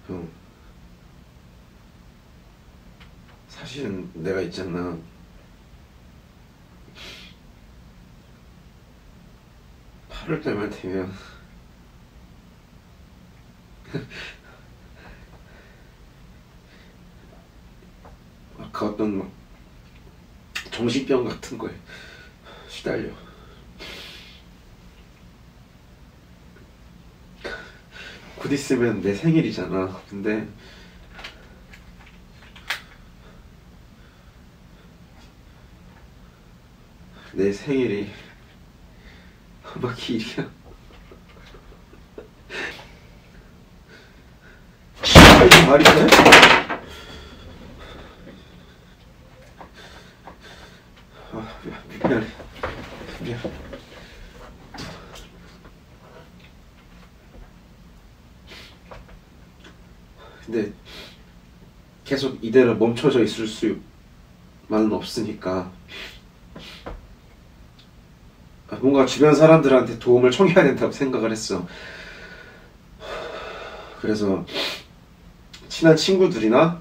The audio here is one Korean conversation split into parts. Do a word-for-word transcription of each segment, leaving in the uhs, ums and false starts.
형, 사실은 내가 있잖아. 팔월 달만 되면 아까 어떤 막 정신병 같은 거에 시달려. 곧 있으면 내 생일이잖아. 근데 내 생일이 막 기일이야. 이게 말이 돼? 아, 미안, 미안해. 미안. 근데 계속 이대로 멈춰져 있을 수만은 없으니까 뭔가 주변 사람들한테 도움을 청해야 된다고 생각을 했어. 그래서 친한 친구들이나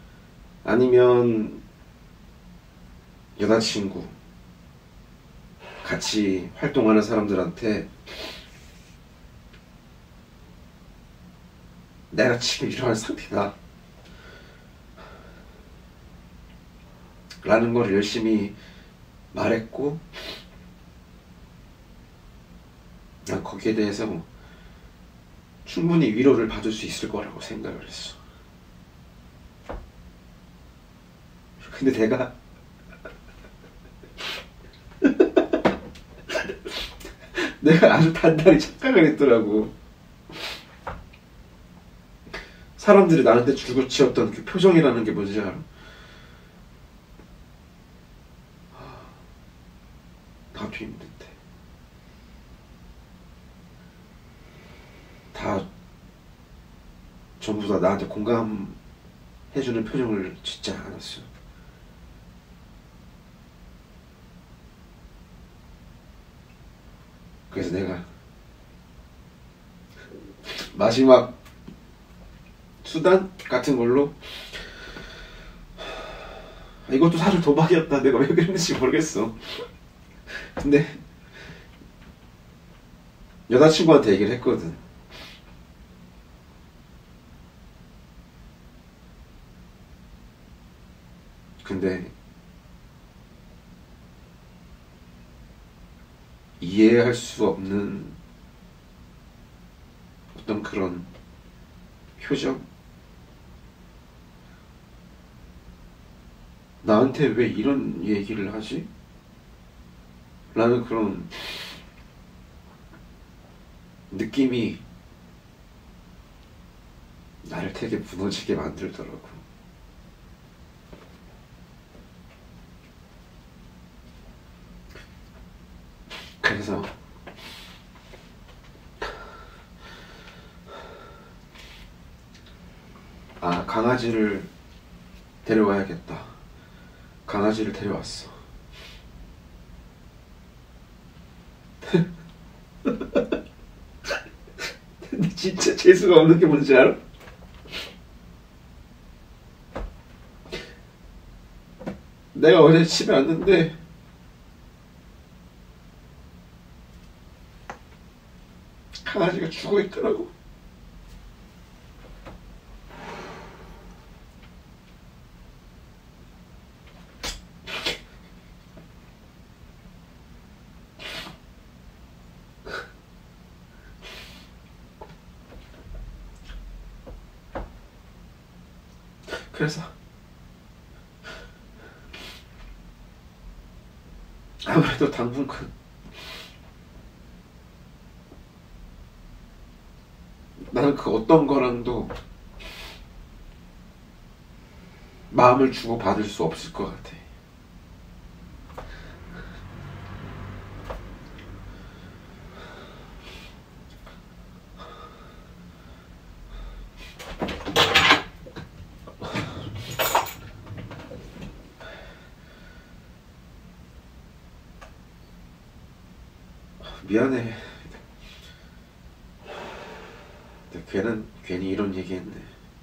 아니면 여자친구, 같이 활동하는 사람들한테 내가 지금 이러한 상태다 라는 걸 열심히 말했고, 난 거기에 대해서 충분히 위로를 받을 수 있을 거라고 생각을 했어. 근데 내가 내가 아주 단단히 착각을 했더라고. 사람들이 나한테 줄곧 치었던 그 표정이라는 게 뭔지 알아? 나도 힘든데 다 전부 다 나한테 공감해주는 표정을 짓지 않았어. 그래서 내가 마지막 수단 같은 걸로, 이것도 사실 도박이었다. 내가 왜 그랬는지 모르겠어. 근데 여자친구한테 얘기를 했거든. 근데 이해할 수 없는 어떤 그런 표정? 나한테 왜 이런 얘기를 하지? 라는 그런 느낌이 나를 되게 무너지게 만들더라고. 그래서 아, 강아지를 데려와야겠다. 강아지를 데려왔어. 근데 진짜 재수가 없는 게 뭔지 알아? 내가 어제 집에 왔는데 강아지가 죽어 있더라고. 그래서 아무래도 당분간 나는 그 어떤 거랑도 마음을 주고 받을 수 없을 것 같아. 미안해. 근데 걔는 괜히 이런 얘기했네.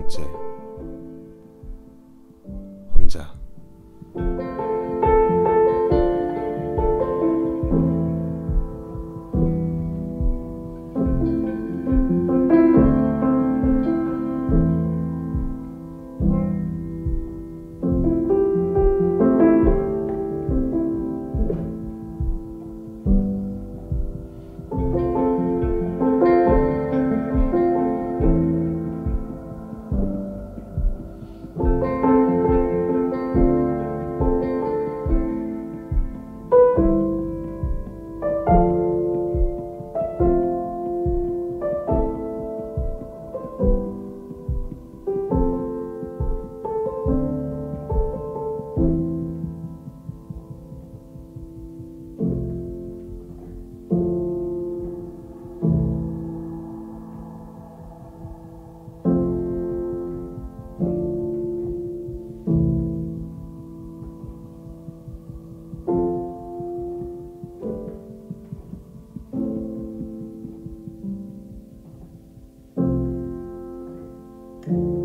번째. 혼자. thank you